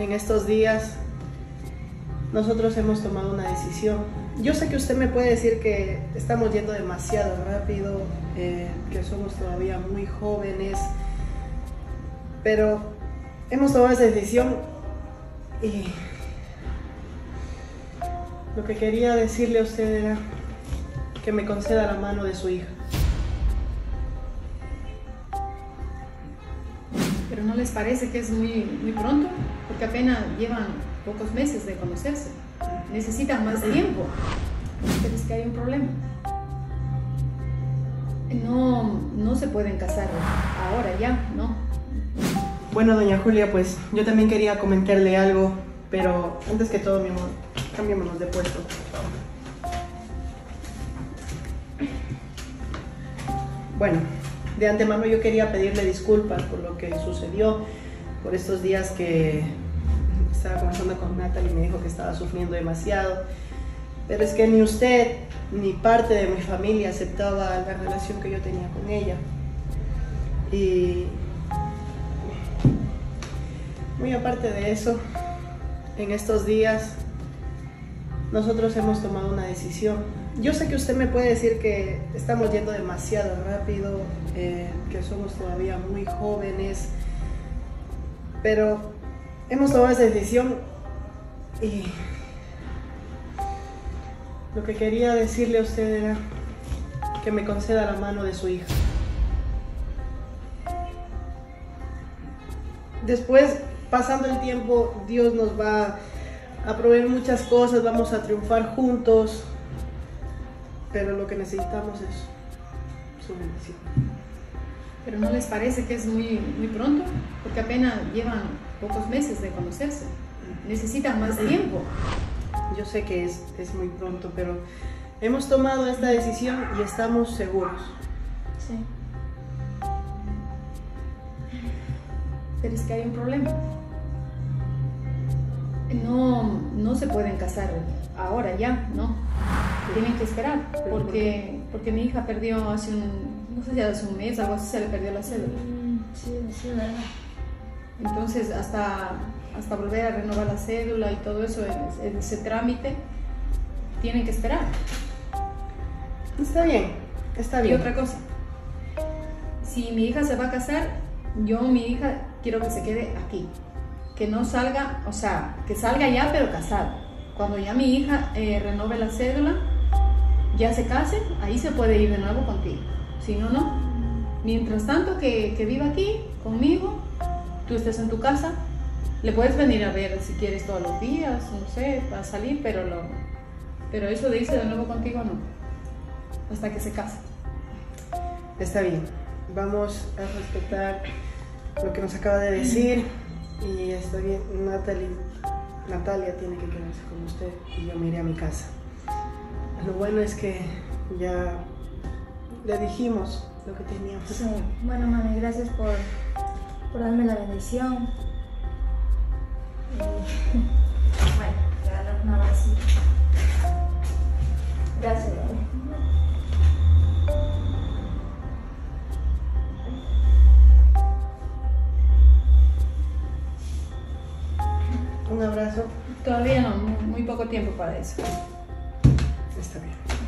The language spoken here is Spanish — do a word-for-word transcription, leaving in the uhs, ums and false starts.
en estos días nosotros hemos tomado una decisión. Yo sé que usted me puede decir que estamos yendo demasiado rápido, eh, que somos todavía muy jóvenes, pero hemos tomado esa decisión y lo que quería decirle a usted era que me conceda la mano de su hija. ¿Pero no les parece que es muy, muy pronto? Porque apenas llevan pocos meses de conocerse. Necesitan más tiempo. Pero es que hay un problema. No, no se pueden casar ahora ya, ¿no? Bueno, doña Julia, pues yo también quería comentarle algo, pero antes que todo, mi amor, cambiémonos de puesto. Bueno, de antemano yo quería pedirle disculpas por lo que sucedió, por estos días que estaba conversando con Natalie y me dijo que estaba sufriendo demasiado, pero es que ni usted ni parte de mi familia aceptaba la relación que yo tenía con ella. Y muy aparte de eso, en estos días nosotros hemos tomado una decisión. Yo sé que usted me puede decir que estamos yendo demasiado rápido, eh, que somos todavía muy jóvenes, pero hemos tomado esa decisión y lo que quería decirle a usted era que me conceda la mano de su hija. Después, pasando el tiempo, Dios nos va a proveer muchas cosas, vamos a triunfar juntos, pero lo que necesitamos es su bendición. ¿Pero no les parece que es muy, muy pronto? Porque apenas llevan pocos meses de conocerse. Necesitan más tiempo. Yo sé que es, es muy pronto, pero hemos tomado esta decisión y estamos seguros. Sí. Pero es que hay un problema. No, no se pueden casar ahora ya, ¿no? Tienen que esperar, porque, porque mi hija perdió hace un, no sé si hace un mes, algo así, se le perdió la cédula. Sí, sí, verdad. Entonces, hasta, hasta volver a renovar la cédula y todo eso, ese trámite, tienen que esperar. Está bien, está bien. Y otra cosa, si mi hija se va a casar, yo, mi hija, quiero que se quede aquí. Que no salga, o sea, que salga ya, pero casada. Cuando ya mi hija eh, renove la cédula, ya se case, ahí se puede ir de nuevo contigo. Si no, no. Mientras tanto, que, que viva aquí conmigo, tú estés en tu casa, le puedes venir a ver si quieres todos los días, no sé, para salir, pero, lo, pero eso de irse de nuevo contigo, no. Hasta que se case. Está bien. Vamos a respetar lo que nos acaba de decir. Y está bien, Natalie, Natalia tiene que quedarse con usted y yo me iré a mi casa. Lo bueno es que ya le dijimos lo que teníamos. Sí. Bueno, mami, gracias por, por darme la bendición. Y, bueno, regalar un abracito. Gracias, mami. Un abrazo. Todavía no, muy, muy poco tiempo para eso. Está bien.